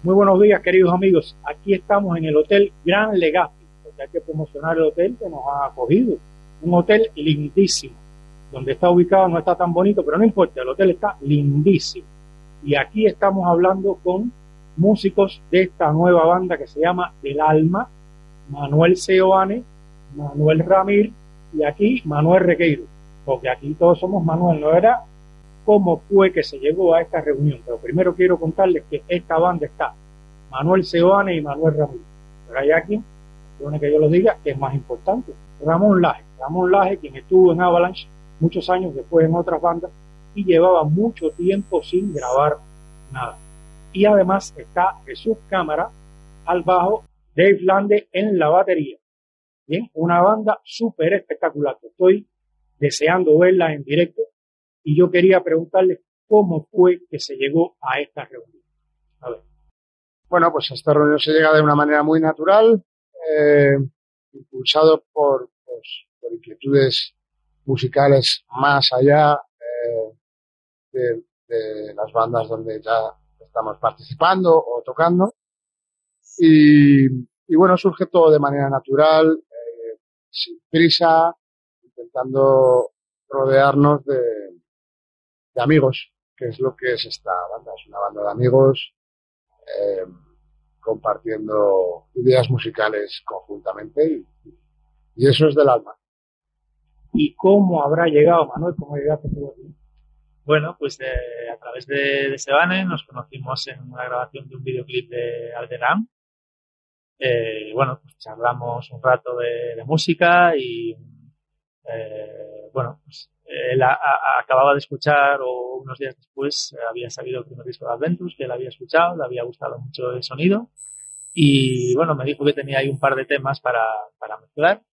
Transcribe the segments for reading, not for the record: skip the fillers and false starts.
Muy buenos días, queridos amigos. Aquí estamos en el Hotel Gran Legazpi, porque hay que promocionar el hotel que nos ha acogido. Un hotel lindísimo. Donde está ubicado no está tan bonito, pero no importa, el hotel está lindísimo. Y aquí estamos hablando con músicos de esta nueva banda que se llama El Alma, Manuel Seoane, Manuel Ramírez y aquí Manuel Requeiro, porque aquí todos somos Manuel, ¿no era? ¿Cómo fue que se llegó a esta reunión? Pero primero quiero contarles que esta banda está Manuel Seoane y Manuel Ramírez. Pero hay alguien, perdone que yo lo diga, que es más importante. Ramón Laje, quien estuvo en Avalanche muchos años, después en otras bandas, y llevaba mucho tiempo sin grabar nada. Y además está Jesús Cámara al bajo, Dave Lande en la batería. Bien, una banda súper espectacular. Estoy deseando verla en directo y yo quería preguntarles cómo fue que se llegó a esta reunión. A ver. Bueno, pues a esta reunión se llega de una manera muy natural, impulsado por inquietudes musicales más allá de las bandas donde ya estamos participando o tocando. Y bueno, surge todo de manera natural, sin prisa, intentando rodearnos de amigos, que es lo que es esta banda. Es una banda de amigos compartiendo ideas musicales conjuntamente y eso es del alma. ¿Y cómo habrá llegado, Manuel? ¿Cómo llegaste tú aquí? Bueno, pues a través de Sebane nos conocimos en una grabación de un videoclip de Alderan. Bueno, pues charlamos un rato de música y bueno, pues él acababa de escuchar o unos días después había salido el primer disco de Adventus, que él había escuchado, le había gustado mucho el sonido y bueno, me dijo que tenía ahí un par de temas para mezclar.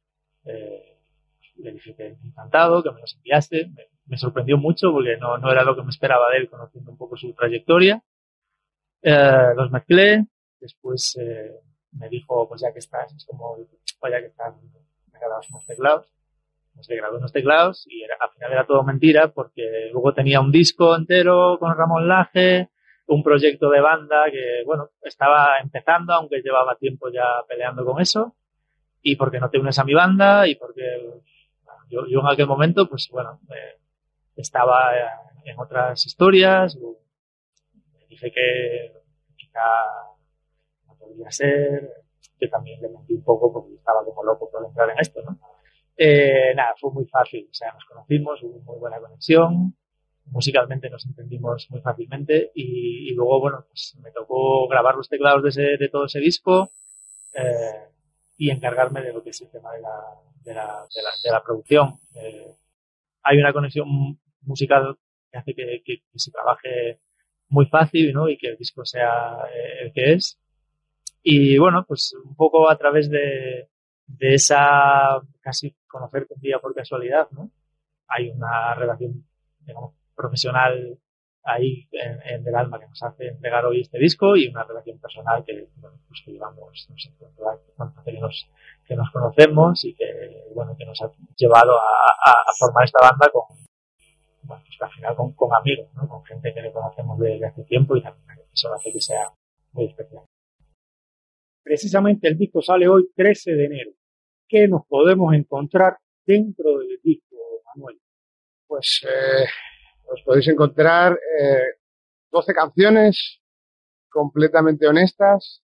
Le dije que encantado, que me los enviaste. Me sorprendió mucho porque no era lo que me esperaba de él, conociendo un poco su trayectoria. Los mezclé, después me dijo, pues ya que estás, es como, pues ya que estás, me grabas unos teclados. Le grabé unos teclados y al final era todo mentira porque luego tenía un disco entero con Ramón Laje, un proyecto de banda que, bueno, estaba empezando, aunque llevaba tiempo ya peleando con eso, y porque no te unes a mi banda y porque yo en aquel momento, pues bueno, estaba en otras historias, me dije que quizá no podría ser, que también le mentí un poco porque estaba como loco por entrar en esto, ¿no? Nada, fue muy fácil, o sea, nos conocimos, hubo muy buena conexión, musicalmente nos entendimos muy fácilmente y luego, bueno, pues me tocó grabar los teclados de todo ese disco y encargarme de lo que es el tema de la producción. Hay una conexión musical que hace que se trabaje muy fácil, ¿no? Y que el disco sea el que es. Y bueno, pues un poco a través de esa casi conocerte un día por casualidad, ¿no? Hay una relación, digamos, profesional ahí en Del Alma que nos hace entregar hoy este disco y una relación personal que, bueno, pues que llevamos, no sé cuánto hace que nos conocemos y que, bueno, que nos ha llevado a formar esta banda con, bueno, pues al final con amigos, ¿no? Con gente que le conocemos desde hace tiempo y también eso hace que sea muy especial. Precisamente el disco sale hoy 13 de enero. ¿Qué nos podemos encontrar dentro del disco, Manuel? Pues os podéis encontrar 12 canciones completamente honestas,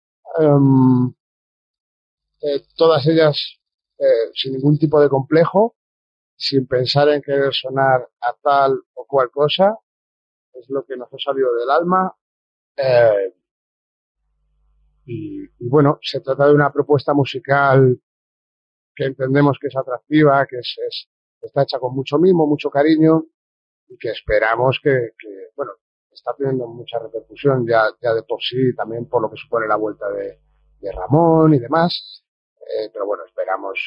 todas ellas sin ningún tipo de complejo, sin pensar en querer sonar a tal o cual cosa. Es lo que nos ha salido del alma. Y bueno, se trata de una propuesta musical que entendemos que es atractiva, que está hecha con mucho mimo, mucho cariño y que esperamos que bueno, está teniendo mucha repercusión ya de por sí, también por lo que supone la vuelta de Ramón y demás. Pero bueno, esperamos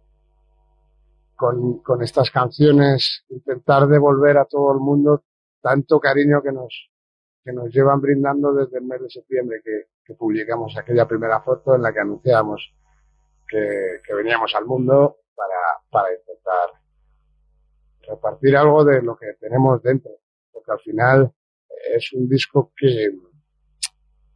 con estas canciones intentar devolver a todo el mundo tanto cariño que nos llevan brindando desde el mes de septiembre que publicamos aquella primera foto en la que anunciábamos que veníamos al mundo para intentar repartir algo de lo que tenemos dentro, porque al final es un disco que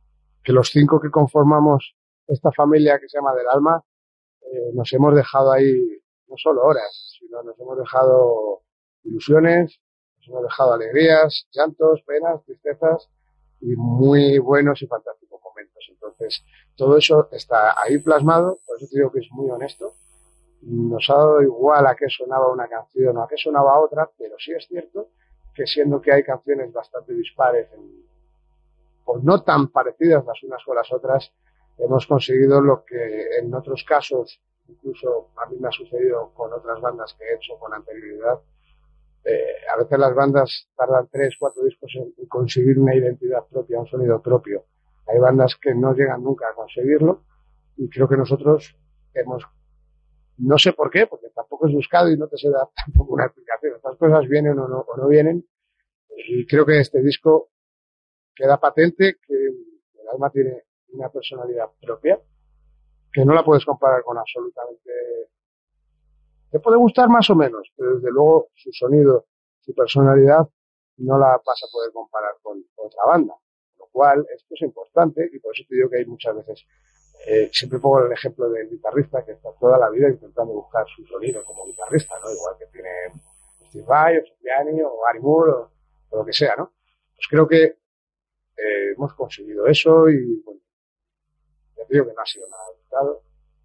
que los 5 que conformamos esta familia que se llama Del Alma, nos hemos dejado ahí no solo horas, sino nos hemos dejado ilusiones, nos hemos dejado alegrías, llantos, penas, tristezas y muy buenos y fantásticos momentos. Entonces, todo eso está ahí plasmado, por eso te digo que es muy honesto. Nos ha dado igual a qué sonaba una canción o a qué sonaba otra, pero sí es cierto que siendo que hay canciones bastante dispares o no tan parecidas las unas con las otras, hemos conseguido lo que en otros casos, incluso a mí me ha sucedido con otras bandas que he hecho con anterioridad, a veces las bandas tardan 3, 4 discos en conseguir una identidad propia, un sonido propio. Hay bandas que no llegan nunca a conseguirlo y creo que nosotros hemos, no sé por qué, porque tampoco es buscado y no te sé dar tampoco una explicación. Estas cosas vienen o no vienen y creo que este disco queda patente que El Alma tiene una personalidad propia que no la puedes comparar con absolutamente. Te puede gustar más o menos, pero desde luego su sonido, su personalidad no la vas a poder comparar con otra banda. Lo cual, esto es importante y por eso te digo que hay muchas veces, siempre pongo el ejemplo del guitarrista que está toda la vida intentando buscar su sonido como guitarrista, ¿no? Igual que tiene Steve Vai o Cipriani o Gary Moore o lo que sea, ¿no? Pues creo que hemos conseguido eso y bueno, ya te digo que no ha sido nada buscado.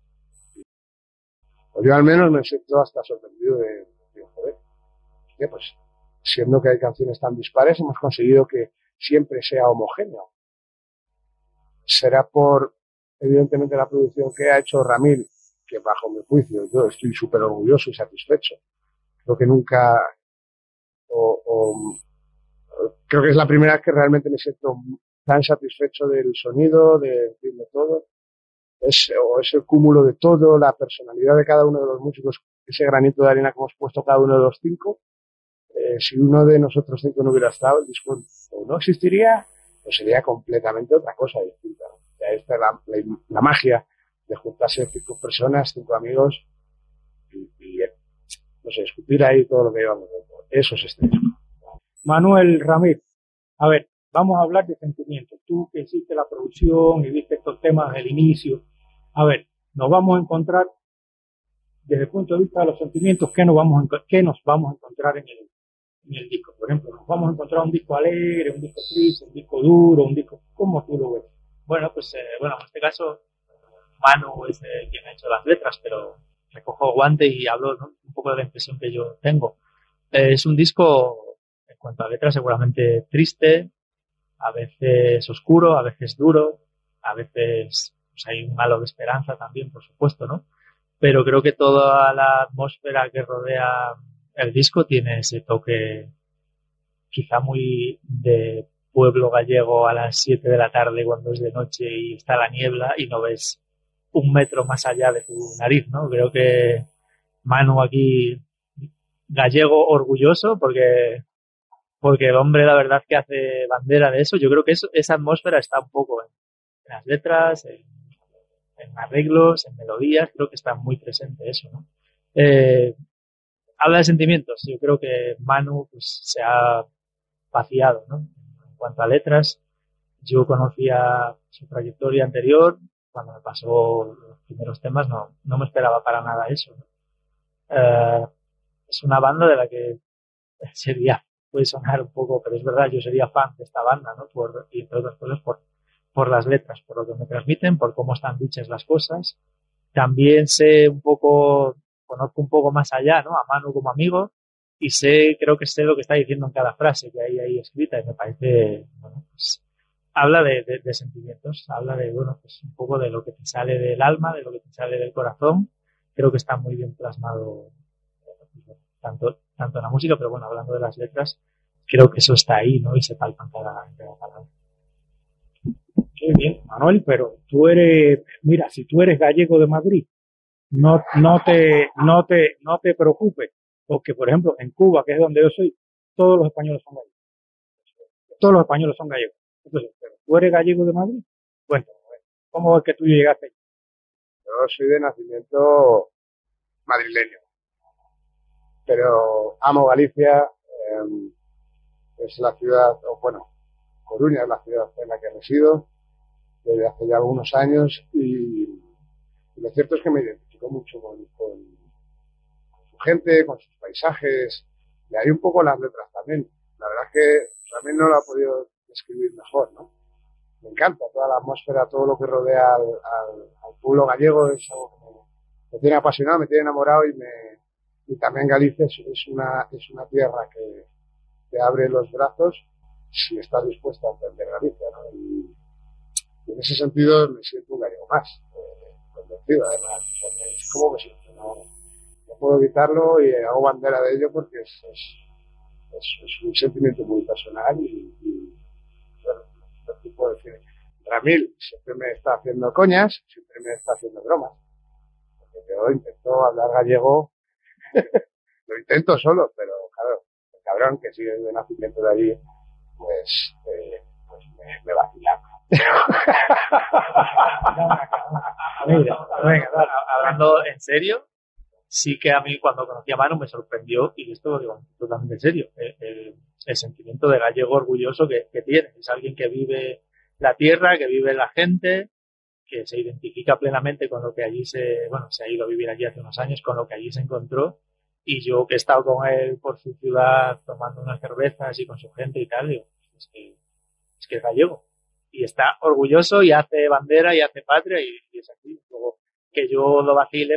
O yo al menos me siento hasta sorprendido de joder, pues siendo que hay canciones tan dispares, hemos conseguido que siempre sea homogéneo. Será por, evidentemente, la producción que ha hecho Ramil, que bajo mi juicio yo estoy súper orgulloso y satisfecho. Creo que nunca, creo que es la primera vez que realmente me siento tan satisfecho del sonido, de todo. Es el cúmulo de todo, la personalidad de cada uno de los músicos, ese granito de arena que hemos puesto cada uno de los 5. Si uno de nosotros 5 no hubiera estado, el disco no existiría, o sería completamente otra cosa distinta. O sea, esta es la magia de juntarse 5 personas, 5 amigos y no sé, escupir ahí todo lo que llevamos dentro. Eso es este disco. Manuel Ramírez, a ver, vamos a hablar de sentimientos. Tú que hiciste la producción y viste estos temas del inicio, a ver, nos vamos a encontrar, desde el punto de vista de los sentimientos, ¿qué nos vamos a encontrar en el disco? Por ejemplo, nos vamos a encontrar un disco alegre, un disco triste, un disco duro, un disco, ¿cómo tú lo ves? Bueno, pues en este caso Manu es quien ha hecho las letras, pero recojo guante y hablo, ¿no?, un poco de la impresión que yo tengo. Es un disco, en cuanto a letras, seguramente triste, a veces oscuro, a veces duro, a veces pues, hay un halo de esperanza también, por supuesto, ¿no? Pero creo que toda la atmósfera que rodea el disco tiene ese toque quizá muy de pueblo gallego a las 7 de la tarde cuando es de noche y está la niebla y no ves un metro más allá de tu nariz, ¿no? Creo que Manu aquí, gallego orgulloso, porque el hombre la verdad que hace bandera de eso. Yo creo que esa atmósfera está un poco en las letras, en arreglos, en melodías, creo que está muy presente eso, ¿no? Habla de sentimientos. Yo creo que Manu pues, se ha vaciado, ¿no? En cuanto a letras, yo conocía su trayectoria anterior. Cuando me pasó los primeros temas no me esperaba para nada eso, ¿no? Es una banda de la que puede sonar un poco, pero es verdad, yo sería fan de esta banda, ¿no? Y entre otras cosas por las letras, por lo que me transmiten, por cómo están dichas las cosas. También conozco un poco más allá, ¿no? A Manu como amigo y creo que sé lo que está diciendo en cada frase que hay ahí escrita y me parece, bueno, pues habla de sentimientos, habla de, bueno, pues un poco de lo que te sale del alma, de lo que te sale del corazón. Creo que está muy bien plasmado tanto en la música, pero bueno, hablando de las letras, creo que eso está ahí, ¿no? Y se palpa en cada palabra. Qué bien, Manuel, pero mira, si tú eres gallego de Madrid, no te preocupes, porque por ejemplo, en Cuba, que es donde yo soy, todos los españoles son gallegos. Todos los españoles son gallegos. Entonces, pero tú eres gallego de Madrid, cuéntame, ¿cómo es que tú llegaste? Yo soy de nacimiento madrileño, pero amo Galicia, es la ciudad, Coruña es la ciudad en la que resido, desde hace ya algunos años y lo cierto es que me identifico mucho con su gente, con sus paisajes, y hay un poco las letras también. La verdad es que también no lo ha podido describir mejor, ¿no? Me encanta toda la atmósfera, todo lo que rodea al pueblo gallego, es algo que me tiene apasionado, me tiene enamorado y también Galicia es una tierra que te abre los brazos si estás dispuesto a entender Galicia, ¿no? Y en ese sentido me siento un gallego más, convencido además, o sea, es como me siento, no puedo evitarlo y hago bandera de ello porque es un sentimiento muy personal y bueno, no te puedo decir. Ramil siempre me está haciendo coñas, siempre me está haciendo bromas, porque yo intento hablar gallego, lo intento solo, pero claro, el cabrón que sigue de nacimiento de allí, pues me vacila. Mira, venga, hablando en serio, sí que a mí cuando conocí a Manu me sorprendió, y esto lo digo totalmente en serio, el sentimiento de gallego orgulloso que tiene. Es alguien que vive la tierra, que vive la gente, que se identifica plenamente con lo que allí se ha ido a vivir allí hace unos años, con lo que allí se encontró, y yo que he estado con él por su ciudad tomando unas cervezas y con su gente y tal, digo, es que es gallego. Y está orgulloso y hace bandera y hace patria y es así. Luego, que yo lo vacile,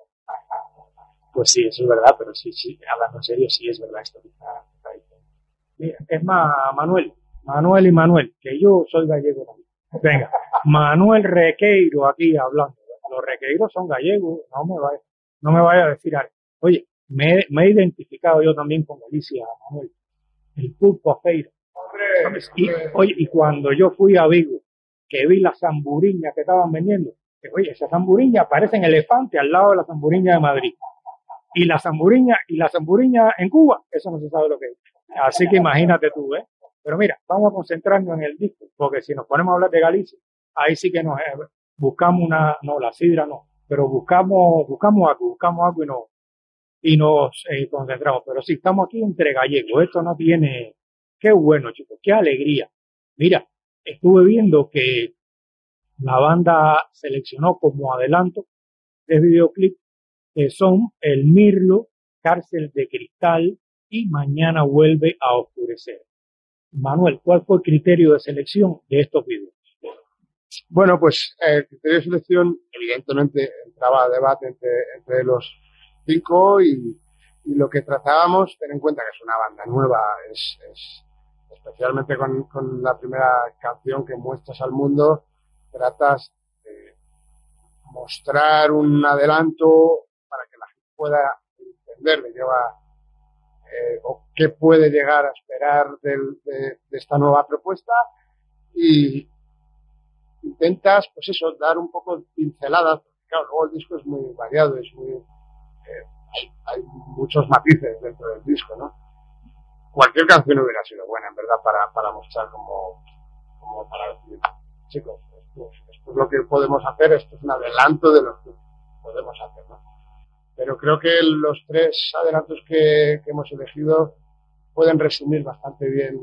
pues sí, eso es verdad, pero sí, hablando en serio, sí es verdad esto que está diciendo. Mira, es más, Manuel, que yo soy gallego también. Venga, Manuel Requeiro aquí hablando. Los requeiros son gallegos, no me vaya a decir algo. Oye, me he identificado yo también con Galicia, Manuel. El pulpo feiro. Oye, y cuando yo fui a Vigo, que vi las zamburiñas que estaban vendiendo, que, oye, esas zamburiñas parecen elefantes al lado de la zamburiña de Madrid. Y la zamburiña en Cuba, eso no se sabe lo que es. Así que imagínate tú, ¿eh? Pero mira, vamos a concentrarnos en el disco, porque si nos ponemos a hablar de Galicia, ahí sí que nos buscamos la sidra no, pero buscamos algo y nos concentramos. Pero sí, estamos aquí entre gallegos, esto no tiene, qué bueno, chicos, qué alegría. Mira, estuve viendo que la banda seleccionó como adelanto de videoclip que son El Mirlo, Cárcel de Cristal y Mañana Vuelve a Oscurecer. Manuel, ¿cuál fue el criterio de selección de estos videos? Bueno, pues el criterio de selección evidentemente entraba a debate entre los 5 y lo que tratábamos, ten en cuenta que es una banda nueva, es especialmente con la primera canción que muestras al mundo, tratas de mostrar un adelanto para que la gente pueda entender de qué va o qué puede llegar a esperar de esta nueva propuesta y intentas, pues eso, dar un poco pinceladas, porque claro, luego el disco es muy variado, es muy hay muchos matices dentro del disco, ¿no? Cualquier canción hubiera sido buena, en verdad, para mostrar como para decir, chicos, esto es lo que podemos hacer, esto es un adelanto de lo que podemos hacer, ¿no? Pero creo que los 3 adelantos que hemos elegido pueden resumir bastante bien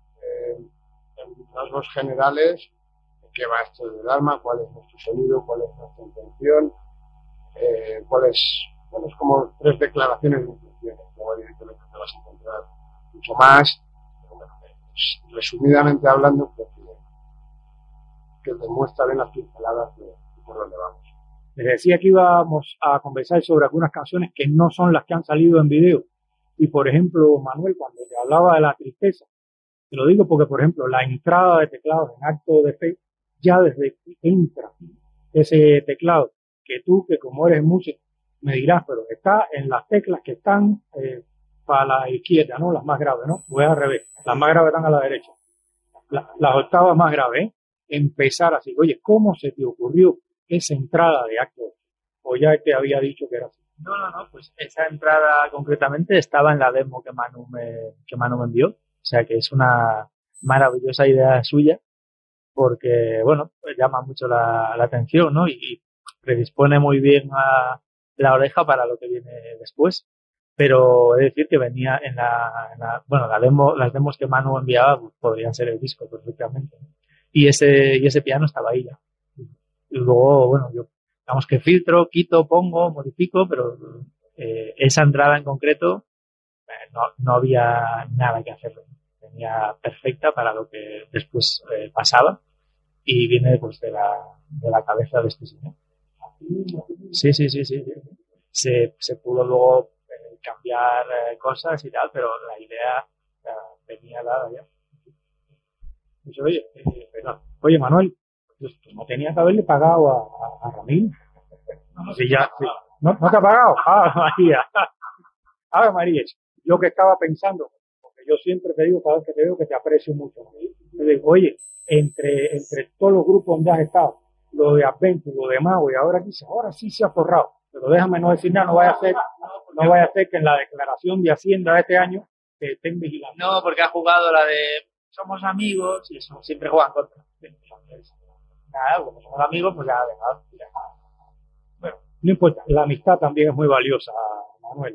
en rasgos generales de qué va esto del alma, cuál es nuestro sonido, cuál es nuestra intención, cuáles como 3 declaraciones de intenciones. Luego evidentemente te vas a encontrar mucho más, pero bueno, resumidamente hablando, creo que demuestra bien las pinceladas de por dónde vamos. Les decía que íbamos a conversar sobre algunas canciones que no son las que han salido en video. Y por ejemplo, Manuel, cuando te hablaba de la tristeza, te lo digo porque, por ejemplo, la entrada de teclados en Acto de Fe, ya desde que entra ese teclado, que tú, que como eres músico, me dirás, pero está en las teclas que están para la izquierda, ¿no? Las más graves, ¿no? Voy al revés. Las más graves están a la derecha. Las octavas más graves, ¿eh? Empezar así. Oye, ¿cómo se te ocurrió esa entrada de Acto? ¿O ya te había dicho que era así? No, pues esa entrada concretamente estaba en la demo que Manu me envió. O sea que es una maravillosa idea suya porque, bueno, pues llama mucho la atención, ¿no? Y predispone muy bien a la oreja para lo que viene después. Pero he de decir que venía en la demo, las demos que Manu enviaba pues, podrían ser el disco perfectamente. y ese piano estaba ahí ya. Y luego, bueno, yo digamos que filtro, quito, pongo, modifico, pero esa entrada en concreto no había nada que hacer. Tenía perfecta para lo que después pasaba y viene pues de la cabeza de este señor. Sí. Se pudo luego cambiar cosas y tal, pero la idea venía dada ya. Pues, oye, Manuel, pues no tenía que haberle pagado a Ramil. Sí, ya, sí. ¿No te ha pagado? María. María, yo que estaba pensando, porque yo siempre te digo, cada vez que te veo, que te aprecio mucho. Te digo, oye, entre todos los grupos donde has estado, lo de Adventure, lo de Mago, y ahora sí se ha forrado. Pero déjame no decir nada, no vaya a ser que en la declaración de Hacienda de este año te estén vigilando. No, porque ha jugado la de somos amigos y eso siempre juegan contra. Nada, como somos amigos, pues ya. Bueno, no importa, la amistad también es muy valiosa, Manuel.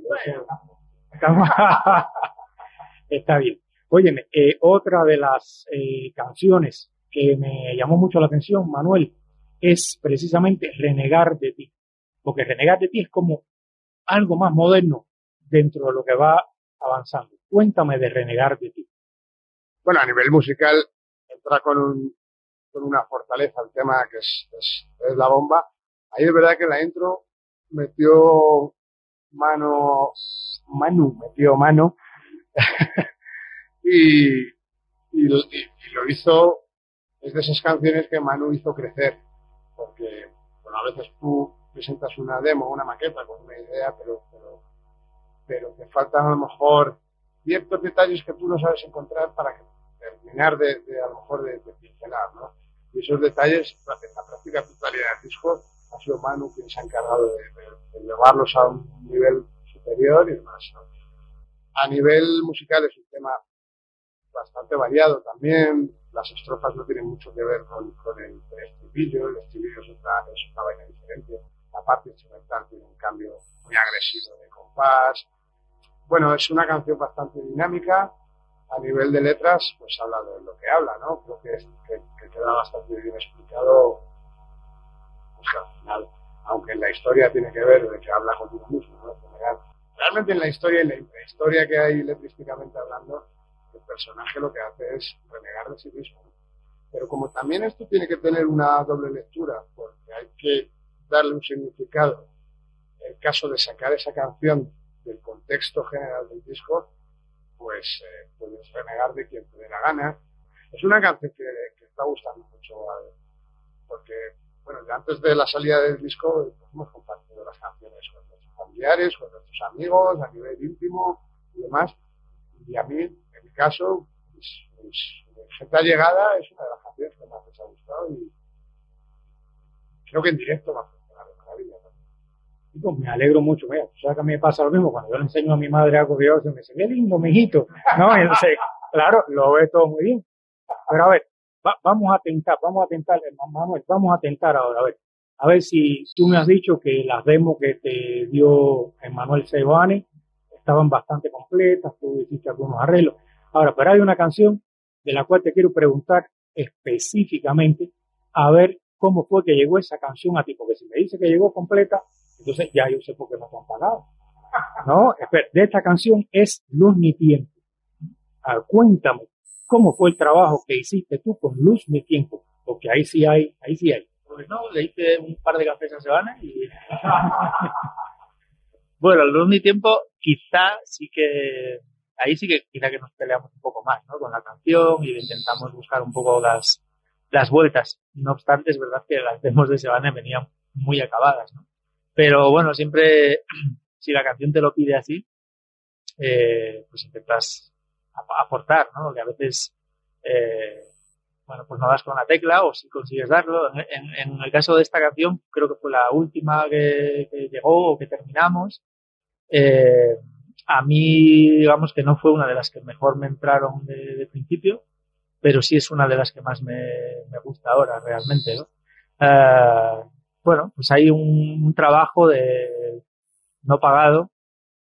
Está bien. Óyeme, otra de las canciones que me llamó mucho la atención, Manuel, es precisamente Renegar de ti. Porque Renegar de ti es como algo más moderno dentro de lo que va avanzando. Cuéntame de Renegar de ti. Bueno, a nivel musical entra con una fortaleza el tema que es la bomba. Ahí es verdad que la intro metió mano y lo hizo. Es de esas canciones que Manu hizo crecer, porque bueno, a veces tú presentas una demo, una maqueta con una idea, pero te faltan a lo mejor ciertos detalles que tú no sabes encontrar para terminar de a lo mejor de pincelar, ¿no? Y esos detalles, en la práctica totalidad del disco, ha sido Manu quien se ha encargado de llevarlos a un nivel superior y demás, ¿no? A nivel musical es un tema bastante variado también. Las estrofas no tienen mucho que ver con el estribillo. El estribillo es otra vaina diferente. La parte instrumental tiene un cambio muy agresivo de compás. Bueno, es una canción bastante dinámica. A nivel de letras, pues habla de lo que habla, ¿no? Creo que queda bastante bien explicado. Pues que al final, aunque en la historia tiene que ver de que habla con uno mismo, ¿no? Realmente en la historia que hay letrísticamente hablando, el personaje lo que hace es renegar de sí mismo. Pero como también esto tiene que tener una doble lectura, porque hay que darle un significado, en el caso de sacar esa canción del contexto general del disco, pues puedes renegar de quien te dé la gana. Es una canción que está gustando mucho, porque bueno, ya antes de la salida del disco pues hemos compartido las canciones con nuestros familiares, con nuestros amigos, a nivel íntimo y demás. Y a mí, en mi caso, gente allegada es una de las canciones que más les ha gustado y creo que en directo va a funcionar de maravilla. Y pues me alegro mucho, mira, tú sabes que a mí me pasa lo mismo, cuando yo le enseño a mi madre algo que yo me dice, qué lindo, mijito, ¿no? Entonces, claro, lo ve todo muy bien. Pero a ver, vamos a tentar, Manuel, vamos a tentar ahora, a ver si tú me has dicho que las demos que te dio Emmanuel Seoane estaban bastante completas, tú hiciste algunos arreglos. Ahora, pero hay una canción de la cual te quiero preguntar específicamente, a ver cómo fue que llegó esa canción a ti, porque si me dice que llegó completa, entonces ya yo sé por qué no te han pagado. No, espera, de esta canción es Luz ni Tiempo. Cuéntame, ¿cómo fue el trabajo que hiciste tú con Luz ni Tiempo? Porque ahí sí hay. Pues no, le hice un par de cafés a Sebana y... Bueno, Luz ni Tiempo, quizá sí que quizá que nos peleamos un poco más, ¿no? Con la canción y intentamos buscar un poco las vueltas. No obstante, es verdad que las demos de Sebana venían muy acabadas, ¿no? Pero bueno, siempre, si la canción te lo pide así, pues intentas aportar, ¿no? Que a veces, bueno, pues no das con la tecla o si consigues darlo. En el caso de esta canción, creo que fue la última que llegó o que terminamos. A mí, digamos que no fue una de las que mejor me entraron de principio, pero sí es una de las que más me gusta ahora, realmente, ¿no? Bueno, pues hay un trabajo no pagado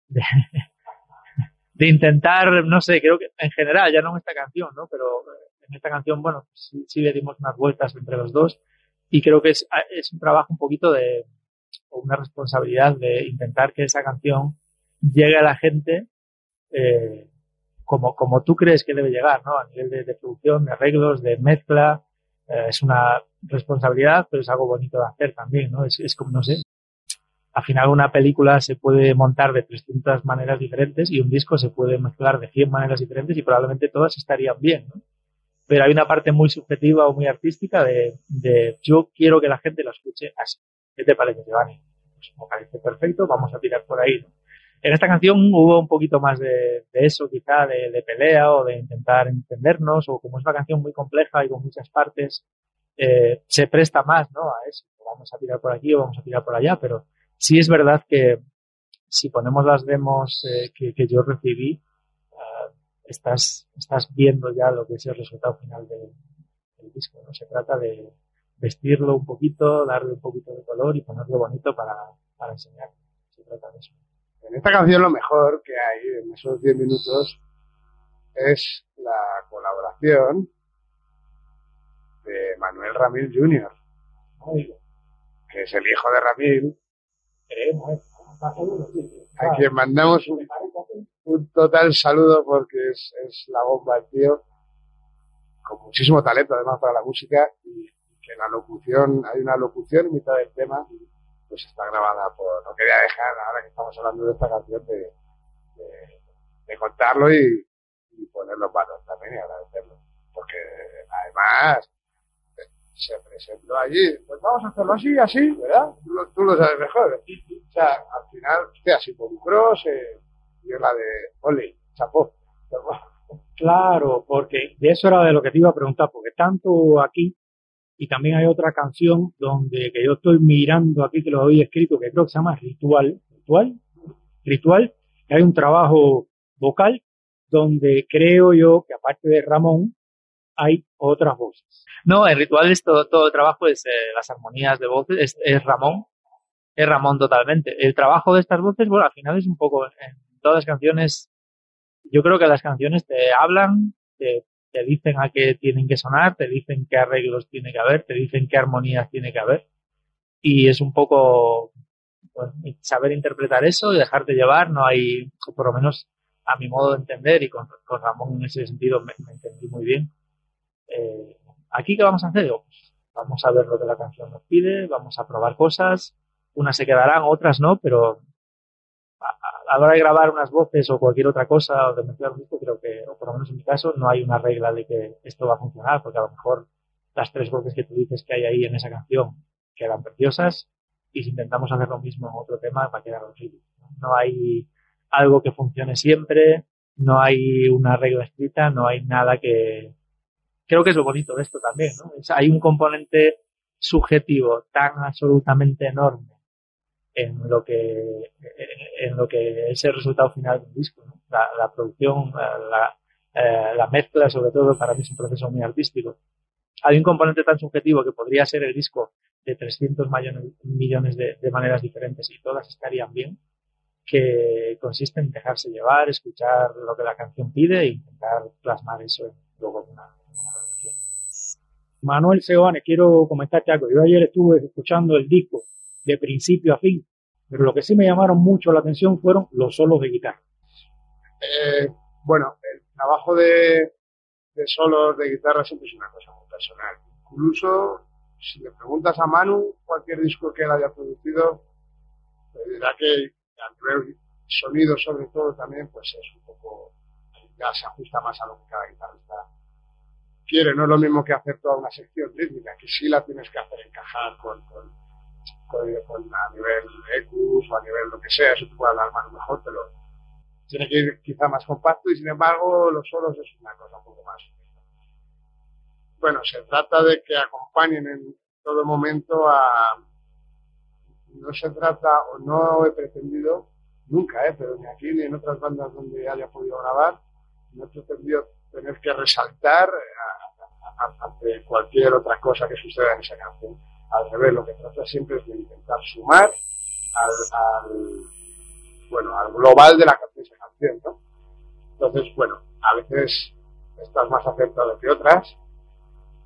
de intentar, no sé, creo que en general, ya no en esta canción, ¿no? Pero en en esta canción, bueno, sí le dimos unas vueltas entre los dos y creo que es un trabajo un poquito o una responsabilidad de intentar que esa canción llegue a la gente como tú crees que debe llegar, ¿no? A nivel de producción, de arreglos, de mezcla. Es una responsabilidad, pero es algo bonito de hacer también, ¿no? Es como, no sé, al final una película se puede montar de 300 maneras diferentes y un disco se puede mezclar de 100 maneras diferentes y probablemente todas estarían bien, ¿no? Pero hay una parte muy subjetiva o muy artística de yo quiero que la gente lo escuche así. ¿Qué te parece, Giovanni? Pues me parece perfecto, vamos a tirar por ahí, ¿no? En esta canción hubo un poquito más de eso, quizá de pelea o de intentar entendernos, o como es una canción muy compleja y con muchas partes, se presta más, ¿no? A eso. Vamos a tirar por aquí o vamos a tirar por allá, pero sí es verdad que si ponemos las demos que yo recibí, estás viendo ya lo que es el resultado final del disco, ¿no? Se trata de vestirlo un poquito, darle un poquito de color y ponerlo bonito para enseñar. Se trata de eso. En esta canción lo mejor que hay en esos 10 minutos es la colaboración de Manuel Ramil Jr., que es el hijo de Ramil, a quien mandamos un total saludo porque es la bomba el tío, con muchísimo talento además para la música, y que la locución, hay una locución en mitad del tema, pues está grabada por... No quería dejar, ahora que estamos hablando de esta canción, de contarlo y ponerlo en valor también y agradecerlo. Porque además se presentó allí, pues vamos a hacerlo así, ¿verdad? Tú lo sabes mejor. O sea, al final usted se involucró, dio la de Oli, chapó. Claro, porque de eso era de lo que te iba a preguntar, porque tanto aquí y también hay otra canción que yo estoy mirando aquí, que lo había escrito, que creo que se llama Ritual, que hay un trabajo vocal donde creo yo que aparte de Ramón hay otras voces. No, en Ritual todo el trabajo es las armonías de voces, es Ramón totalmente. El trabajo de estas voces, bueno, al final es un poco en todas las canciones. Yo creo que las canciones te hablan, te dicen a qué tienen que sonar, te dicen qué arreglos tiene que haber, te dicen qué armonías tiene que haber. Y es un poco pues, saber interpretar eso y dejarte llevar. No hay, por lo menos a mi modo de entender, y con Ramón en ese sentido me entendí muy bien. ¿Aquí qué vamos a hacer? Pues, vamos a ver lo que la canción nos pide, vamos a probar cosas. Unas se quedarán, otras no, pero a la hora de grabar unas voces o cualquier otra cosa o de mezclar un disco, creo que, o por lo menos en mi caso, no hay una regla de que esto va a funcionar, porque a lo mejor las 3 voces que tú dices que hay ahí en esa canción quedan preciosas y si intentamos hacer lo mismo en otro tema va a quedar horrible. No hay algo que funcione siempre, no hay una regla escrita, no hay nada que... Creo que es lo bonito de esto también, ¿no? Hay un componente subjetivo tan absolutamente enorme en lo que es el resultado final del disco, ¿no? La producción, la mezcla, sobre todo, para mí es un proceso muy artístico. Hay un componente tan subjetivo que podría ser el disco de 300 millones de maneras diferentes y todas estarían bien, que consiste en dejarse llevar, escuchar lo que la canción pide e intentar plasmar eso luego en una canción. Manuel Seoane, quiero comentarte algo. Yo ayer estuve escuchando el disco de principio a fin, pero lo que sí me llamaron mucho la atención fueron los solos de guitarra. Bueno, el trabajo de solos de guitarra siempre es una cosa muy personal. Incluso si le preguntas a Manu cualquier disco que él haya producido, te dirá que a nivel sonido sobre todo también pues es un poco, ya se ajusta más a lo que cada guitarrista quiere. No es lo mismo que hacer toda una sección rítmica, que sí la tienes que hacer encajar con a nivel EQs o a nivel lo que sea, eso te puede hablar más mejor, pero tiene que ir quizá más compacto y sin embargo los solos es una cosa un poco más. Bueno, se trata de que acompañen en todo momento no se trata o no he pretendido nunca, pero ni aquí ni en otras bandas donde haya podido grabar, no he pretendido tener que resaltar ante cualquier otra cosa que suceda en esa canción. Al revés, lo que trata siempre es de intentar sumar al global de esa canción, ¿no? Entonces, bueno, a veces estás más acertado que otras,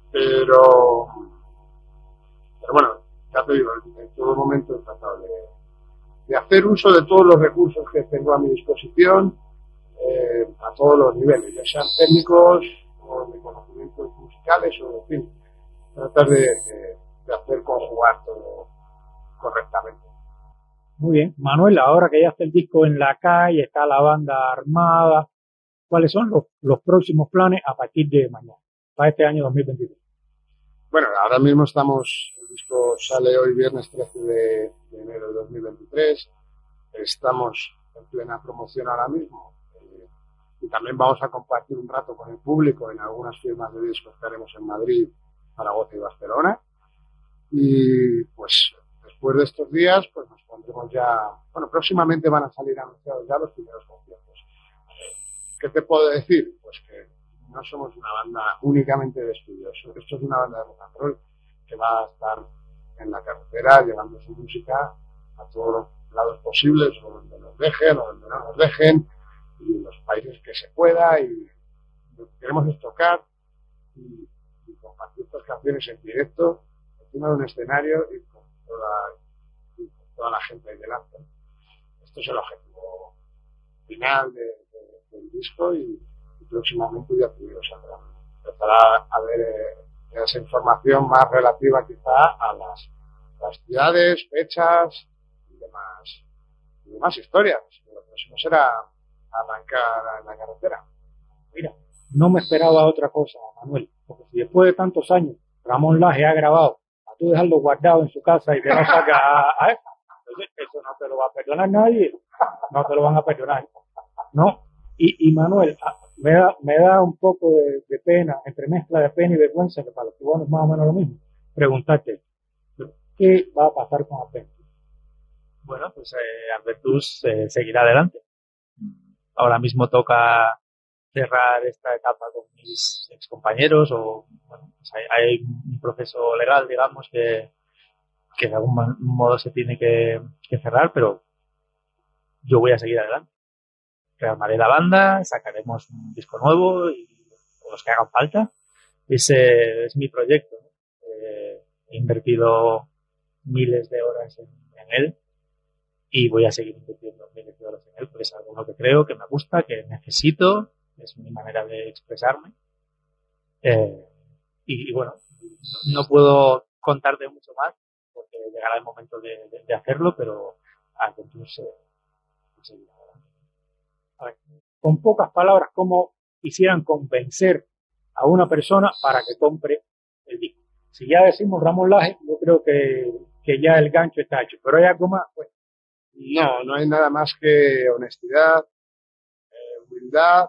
Pero bueno, ya te digo, en todo momento he tratado de hacer uso de todos los recursos que tengo a mi disposición, a todos los niveles, ya sean técnicos o de conocimientos musicales o, en fin, tratar de hacer conjugar todo correctamente. Muy bien. Manuel, ahora que ya está el disco en la calle, está la banda armada, ¿cuáles son los próximos planes a partir de mañana, para este año 2023? Bueno, ahora mismo el disco sale hoy viernes 13 de enero de 2023, estamos en plena promoción ahora mismo, y también vamos a compartir un rato con el público en algunas firmas de discos que haremos en Madrid, Zaragoza y Barcelona. Y pues después de estos días pues nos pondremos ya, bueno, próximamente van a salir anunciados ya los primeros conciertos. ¿Qué te puedo decir? Pues que no somos una banda únicamente de estudios, esto es una banda de rock and roll que va a estar en la carretera llevando su música a todos los lados posibles, o donde nos dejen o donde no nos dejen, y los países que se pueda, y lo que queremos es tocar y compartir estas canciones en directo encima de un escenario y con toda la gente ahí delante. Esto es el objetivo final del disco, y próximamente ya te digo, empezará a ver esa información más relativa quizá a las ciudades, fechas y demás historias. Lo próximo será arrancar en la carretera. Mira, no me esperaba otra cosa, Manuel, porque si después de tantos años Ramón Laje ha grabado, a tú dejarlo guardado en su casa y que no saca a eso, entonces eso no te lo va a perdonar nadie, no te lo van a perdonar, ¿no? Y Manuel, me da un poco de pena, entre mezcla de pena y vergüenza, que para los cubanos es más o menos lo mismo, preguntarte, ¿qué va a pasar con Adventus? Bueno, pues Adventus seguirá adelante. Ahora mismo toca cerrar esta etapa con mis excompañeros, o bueno, pues hay un proceso legal, digamos, que de algún modo se tiene que cerrar, pero yo voy a seguir adelante. Rearmaré la banda, sacaremos un disco nuevo y los que hagan falta. Ese es mi proyecto, ¿no? He invertido miles de horas en él y voy a seguir invirtiendo miles de horas en él porque es algo en lo que creo, que me gusta, que necesito, es mi manera de expresarme. Y bueno, no puedo contarte mucho más porque llegará el momento de hacerlo, pero Adventus seguirá. A ver, con pocas palabras, ¿cómo quisieran convencer a una persona para que compre el disco? Si ya decimos Ramón Laje, yo creo que ya el gancho está hecho, pero hay algo más, pues. No hay nada más que honestidad, humildad,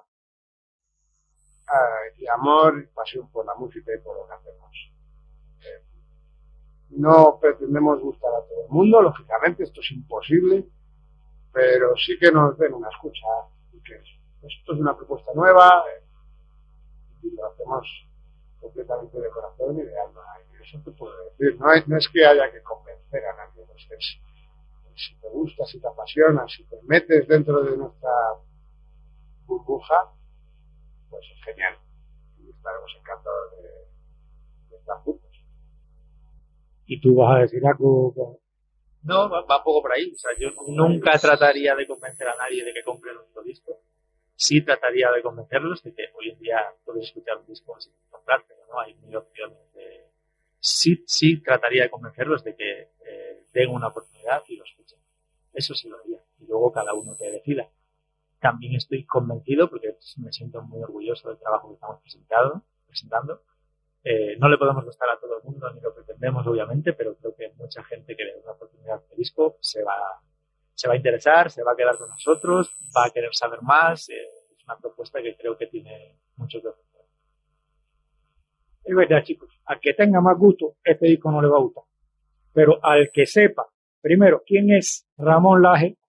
y amor y pasión por la música y por lo que hacemos. No pretendemos gustar a todo el mundo, lógicamente esto es imposible, pero sí que nos den una escucha, y que esto es una propuesta nueva, y lo hacemos completamente de corazón y de alma, y eso te puedo decir. No es que haya que convencer a nadie, si te gusta, si te apasiona, si te metes dentro de nuestra burbuja, pues es genial, y estaremos encantados de estar juntos. ¿Y tú vas a decir algo? No, va un poco por ahí. O sea, yo nunca trataría de convencer a nadie de que compre nuestro disco. Sí trataría de convencerlos de que hoy en día puedes escuchar un disco sin comprártelo, ¿no? Hay mil opciones de... Sí trataría de convencerlos de que den una oportunidad y lo escuchen. Eso sí lo haría. Y luego cada uno que decida. También estoy convencido, porque me siento muy orgulloso del trabajo que estamos presentando. No le podemos gustar a todo el mundo, ni lo pretendemos, obviamente, pero creo que mucha gente que le dé una oportunidad de disco se va a interesar, se va a quedar con nosotros, va a querer saber más. Es una propuesta que creo que tiene mucho que ofrecer. Es verdad, chicos, al que tenga más gusto, este disco no le va a gustar. Pero al que sepa, primero, quién es Ramón Laje,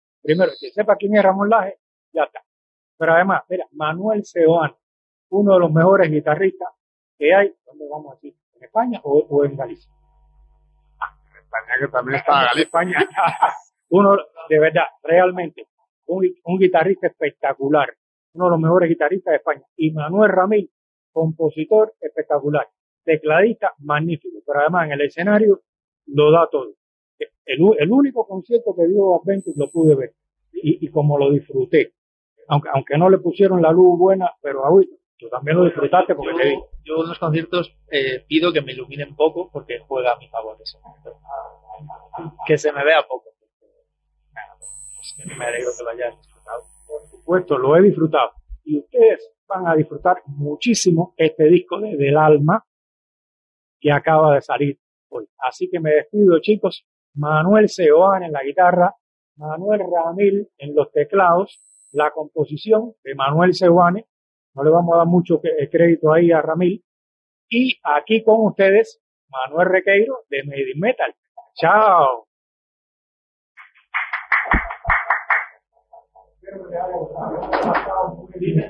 ya está. Pero además, mira, Manuel Seoane, uno de los mejores guitarristas que hay, ¿dónde vamos a decir? ¿En España o en Galicia? En España, que también está Galicia. España. Uno, de verdad, realmente, un guitarrista espectacular, uno de los mejores guitarristas de España. Y Manuel Ramil, compositor espectacular. tecladista magnífico, pero además en el escenario lo da todo. El único concierto que dio Adventure lo pude ver y como lo disfruté, aunque no le pusieron la luz buena, pero tú también lo disfrutaste porque te vi. Yo en los conciertos pido que me iluminen poco porque juega a mi favor ese momento. Que se me vea poco. Pues me alegro que lo hayas disfrutado. Por supuesto, lo he disfrutado. Y ustedes van a disfrutar muchísimo este disco de Del Alma que acaba de salir hoy. Así que me despido, chicos. Manuel Seoane en la guitarra, Manuel Ramil en los teclados, la composición de Manuel Seoane. No le vamos a dar mucho crédito ahí a Ramil. Y aquí con ustedes, Manuel Requeiro de Made in Metal. ¡Chao! Espero que les haya gustado.